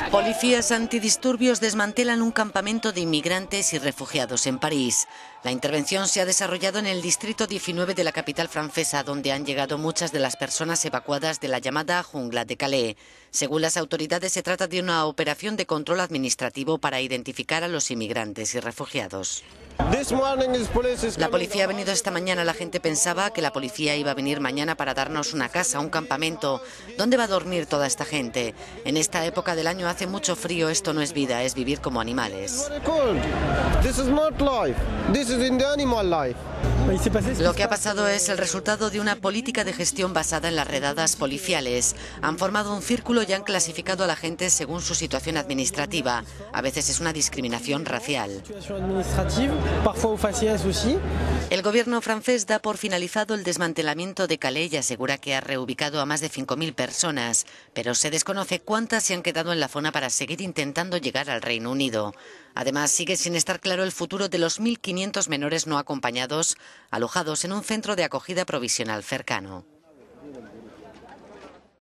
Policías antidisturbios desmantelan un campamento de inmigrantes y refugiados en París. La intervención se ha desarrollado en el distrito 19 de la capital francesa, donde han llegado muchas de las personas evacuadas de la llamada jungla de Calais. Según las autoridades, se trata de una operación de control administrativo para identificar a los inmigrantes y refugiados. La policía ha venido esta mañana. La gente pensaba que la policía iba a venir mañana para darnos una casa, un campamento. ¿Dónde va a dormir toda esta gente? En esta época del año hace mucho frío. Esto no es vida, es vivir como animales. Lo que ha pasado es el resultado de una política de gestión basada en las redadas policiales. Han formado un círculo y han clasificado a la gente según su situación administrativa. A veces es una discriminación racial. El gobierno francés da por finalizado el desmantelamiento de Calais y asegura que ha reubicado a más de 5.000 personas, pero se desconoce cuántas se han quedado en la zona para seguir intentando llegar al Reino Unido. Además, sigue sin estar claro el futuro de los 1.500 menores no acompañados alojados en un centro de acogida provisional cercano.